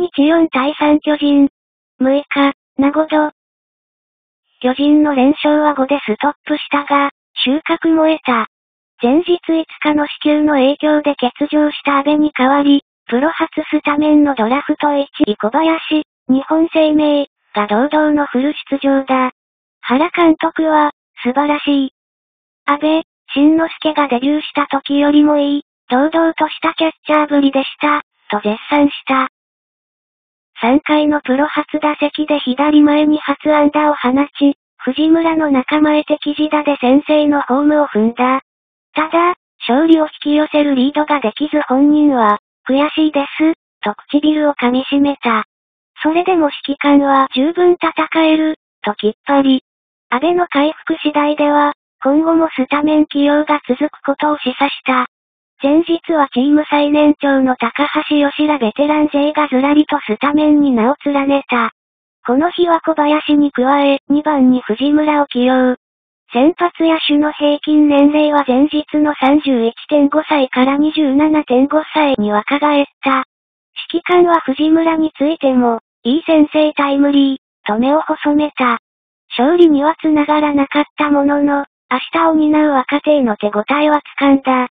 日4対3巨人。6日、名護戸。巨人の連勝は5でストップしたが、収穫も得た。前日5日の死球の影響で欠場した阿部に代わり、プロ初スタメンのドラフト1位小林、日本生命が堂々のフル出場だ。原監督は、素晴らしい。阿部、慎之介がデビューした時よりもいい、堂々としたキャッチャーぶりでした、と絶賛した。3回のプロ初打席で左前に初安打を放ち、藤村の仲間へ敵自打で先制のホームを踏んだ。ただ、勝利を引き寄せるリードができず本人は、悔しいです、と唇を噛み締めた。それでも指揮官は十分戦える、ときっぱり。阿部の回復次第では、今後もスタメン起用が続くことを示唆した。前日はチーム最年長の高橋由良ベテラン勢がずらりとスタメンに名を連ねた。この日は小林に加え、2番に藤村を起用。先発野手の平均年齢は前日の 31.5 歳から 27.5 歳に若返った。指揮官は藤村についても、いい先制タイムリー、と目を細めた。勝利には繋がらなかったものの、明日を担う若手への手応えは掴んだ。